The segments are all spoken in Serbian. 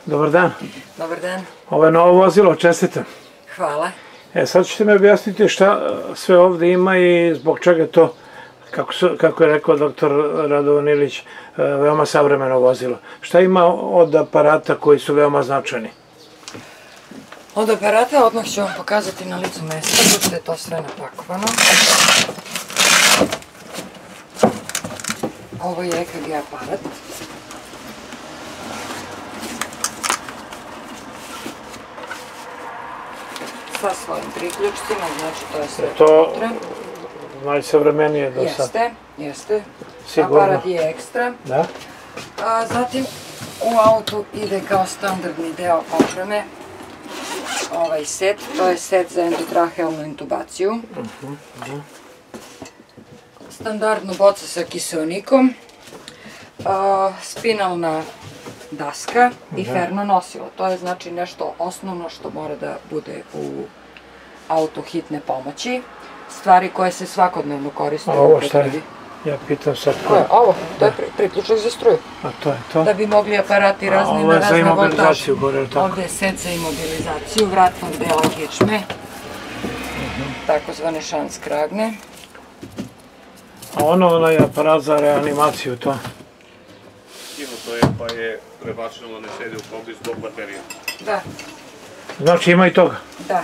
Dobar dan. Dobar dan. Ovo je novo vozilo, čestitam. Hvala. Sad ćete mi objasniti šta sve ovde ima i zbog čega to, kako je rekao doktor Radovan Ilić, veoma savremeno vozilo. Šta ima od aparata koji su veoma značajni? Od aparata odmah ću vam pokazati na licu mesta, pošto je to sve napakovano. Ovo je EKG aparat. Sa svojim priključcima, znači to je sve unutra. Najsavremenije do sad. Jeste. Sigurno. Aparat je ekstra. Da. Zatim u autu ide kao standardni deo opreme ovaj set, to je set za endotrahealnu intubaciju. Standardno boca sa kiseonikom, spinalna daska i ferno nosilo. To je znači nešto osnovno što mora da bude u autu hitne pomoći. Stvari koje se svakodnevno koriste. A ovo šta je? Ja pitam sad koje? Ovo, to je priključak za struju. A to je to? Da bi mogli aparati razni na razne voltaže. Ovo je za imobilizaciju gore, ili tako? Ovde je set za imobilizaciju, vratnog dela kičme, takozvane šanskragne. A onaj aparat za reanimaciju, to? To je, pa je prebačeno da ne sedi u kobi zbog baterija. Da. Znači ima i toga? Da,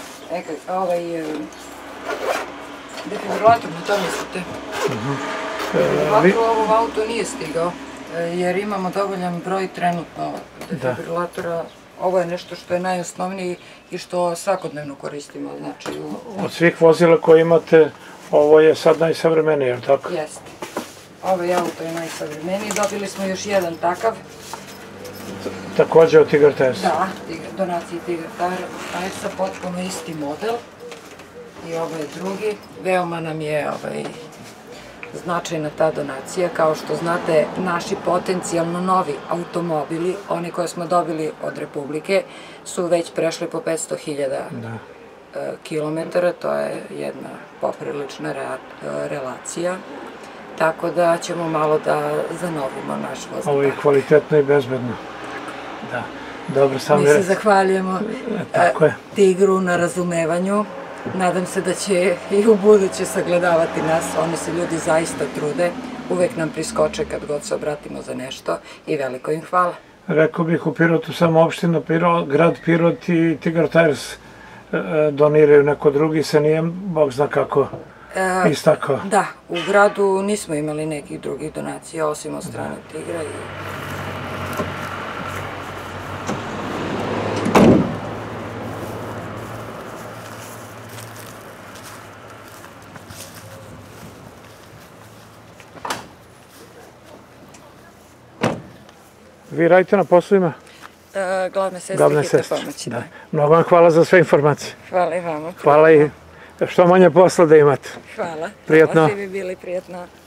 defibrilator, na to mislite. Defibrilator u ovom autu nije stigao, jer imamo dovoljan broj trenutno defibrilatora. Ovo je nešto što je najosnovniji i što svakodnevno koristimo. Od svih vozila koje imate, ovo je sad najsavremenije, je li tako? Jeste. Ovaj auto je najsavremeniji. Dobili smo još jedan takav. Takođe od Tigar Tires? Da, donaciji Tigar Tiresa, potpuno isti model. I ovo je drugi. Veoma nam je značajna ta donacija. Kao što znate, naši potencijalno novi automobili, oni koje smo dobili od Republike, su već prešli po 500.000 kilometara. To je jedna poprilična relacija. Tako da ćemo malo da zanovimo naš voznik. Ovo je kvalitetno i bezbedno. Da. Dobro, sam mi se zahvaljujemo Tigru na razumevanju. Nadam se da će i u buduće sagledavati nas. Oni se ljudi zaista trude. Uvek nam priskoče kad god se obratimo za nešto i veliko im hvala. Rekao bih u Pirotu samo opština, grad Pirot i Tigar Tires doniraju, neko drugi se nije, Bog zna kako, istakao. Da, u gradu nismo imali nekih drugih donacija osim od strane Tigra. Vi radite na poslovima? Glavne sestre hitne pomoći. Mnogo vam hvala za sve informacije. Hvala i vama. Hvala i što manje posla da imate. Hvala. Prijatno. Svi bi bili prijatno.